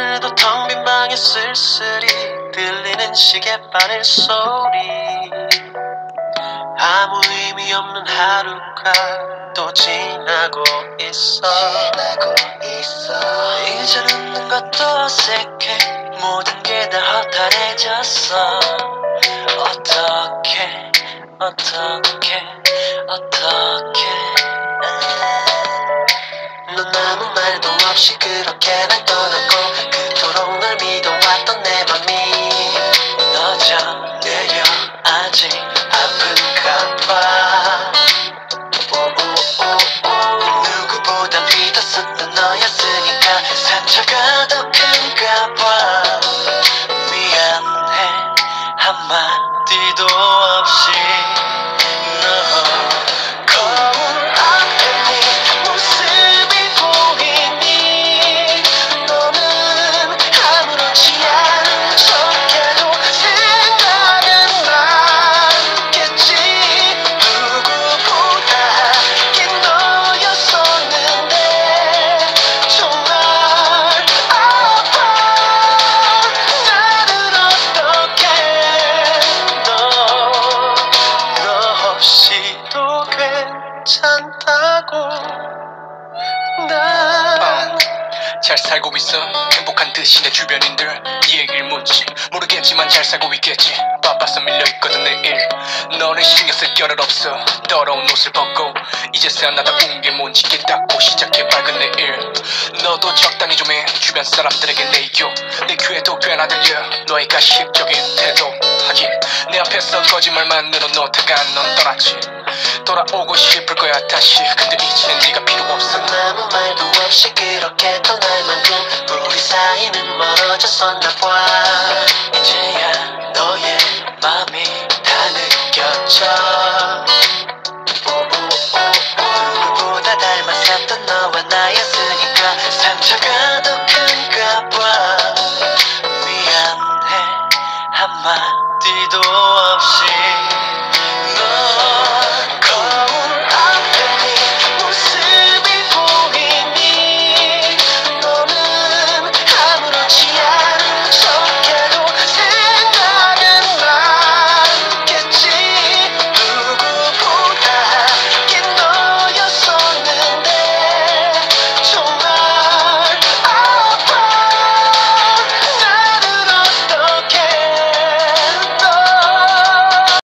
오늘도 텅 빈 방에 쓸쓸히 들리는 시계바늘 소리. 아무 의미 없는 하루가 또 지나고 있어. 이제 웃는 것도 어색해. 모든 게 다 허탈해졌어. 어떡해 넌 아무 말도 없이 그렇게 날 떠나고 그토록 널 믿어왔던 내 맘이 너져 내려아직 아픈가 봐. 누구보다 믿었었던 너였으니까 상처가 더 큰가 봐. 미안해 한마디도 없이. 거울 앞에 네 모습이 보이니 너는 아무렇지 않은 척해도 생각은 많겠지. 누구보다 긴 너였었는데 정말 아파. 나는 어떡해. 너 없이도 괜찮다고. 난 잘 살고 있어 행복한 듯이 내 주변인들 이 얘기를 묻지 모르겠지만 잘 살고 있겠지. 바빠서 밀려있거든 내일. 너를 신경 쓸 겨를 없어. 더러운 옷을 벗고 이제서야 나다 운 게 뭔지 깨닫고 시작해 밝은 내일. 너도 적당히 좀 해. 주변 사람들에게 내교 내 귀에도 꽤나 들려 너의 가식적인 태도. 하긴 내 앞에서 거짓말만으로 놓다가 넌 떠났지. 돌아오고 싶을 거야 다시. 근데 이젠 네가 필요 없어. 아무 말도 없이 그렇게 떠날 만큼 우리 사이는 멀어졌었나 봐. 이제